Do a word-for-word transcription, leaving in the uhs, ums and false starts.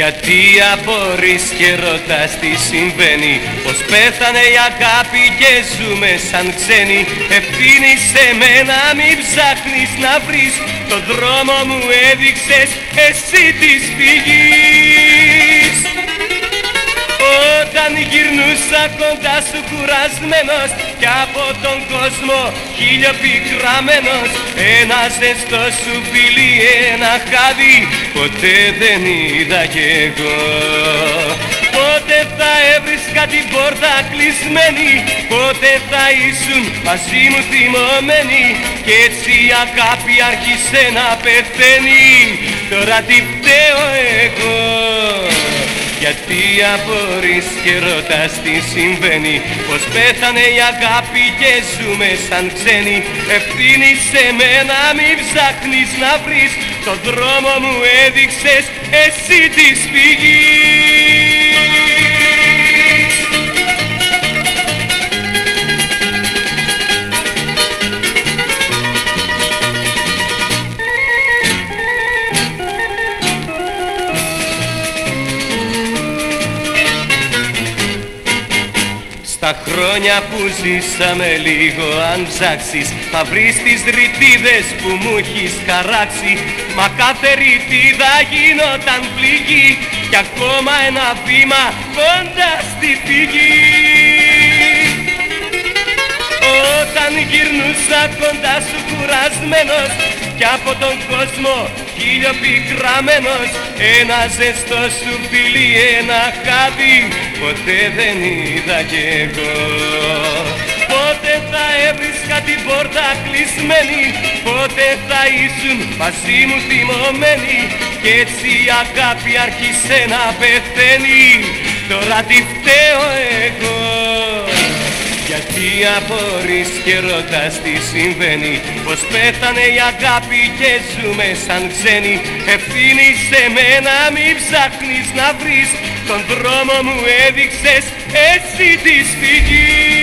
Γιατί απορείς και ρωτάς τι συμβαίνει, πως πέθανε η αγάπη και ζούμε σαν ξένοι. Ευθύνη σε μένα, μην ψάχνεις να βρεις, τον δρόμο μου έδειξες εσύ της φυγής. Όταν γυρνούσα κοντά σου κουρασμένος κι από τον κόσμο χιλιοπικραμένος, ένα ζεστό σου φιλί, ένα χάδι, ποτέ δεν είδα κι εγώ. Πότε θα έβρισκα την πόρτα κλεισμένη, πότε θα ήσουν μαζί μου θυμωμένη, κι έτσι η αγάπη άρχισε να πεθαίνει. Τώρα τι φταίω εγώ? Γιατί απορείς και ρωτάς τι συμβαίνει, πως πέθανε η αγάπη και ζούμε σαν ξένοι. Ευθύνη σε μένα, μην ψάχνεις να βρεις, τον δρόμο μου έδειξες εσύ της φυγής. Τα χρόνια που ζήσαμε λίγο αν ψάξεις, θα βρεις τις ρητίδες που μου έχεις χαράξει. Μα κάθε ρητίδα γινόταν πληγή κι ακόμα ένα βήμα κοντά στη φυγή. Όταν γυρνούσα κοντά σου κουρασμένος κι από τον κόσμο χιλιοπικραμένος, ένα ζεστό σου φιλί, ένα χάδι, ποτέ δεν είδα κι εγώ. Πότε θα έβρισκα την πόρτα κλεισμένη, πότε θα ήσουν μαζί μου θυμωμένη, κι έτσι η αγάπη άρχισε να πεθαίνει. Τώρα τι φταίω εγώ? Γιατί απορείς και ρωτάς τι συμβαίνει, πως πέθανε η αγάπη και ζούμε σαν ξένοι. Ευθύνη σε μένα, μην ψάχνεις να βρεις, τον δρόμο μου έδειξες εσύ της φυγής.